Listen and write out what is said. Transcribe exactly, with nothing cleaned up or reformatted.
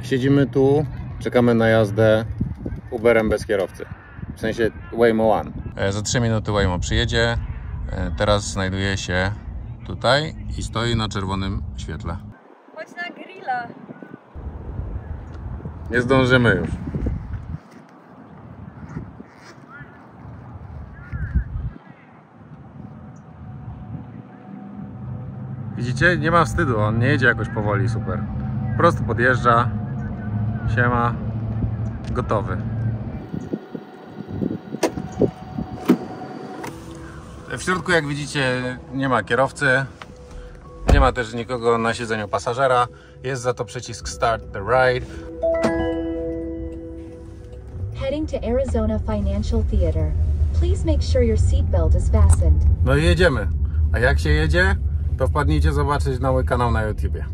Siedzimy tu, czekamy na jazdę Uberem bez kierowcy. W sensie Waymo One. Za trzy minuty Waymo przyjedzie. Teraz znajduje się tutaj i stoi na czerwonym świetle. Chodź na grilla. Nie zdążymy już. Widzicie? Nie ma wstydu, on nie jedzie jakoś powoli, super. Po prostu podjeżdża, siema, gotowy. W środku, jak widzicie, nie ma kierowcy, nie ma też nikogo na siedzeniu pasażera. Jest za to przycisk Start the Ride. Heading to Arizona Financial Theater. Please make sure your seatbelt is fastened. No i jedziemy. A jak się jedzie, to wpadnijcie zobaczyć na mój kanał na YouTubie.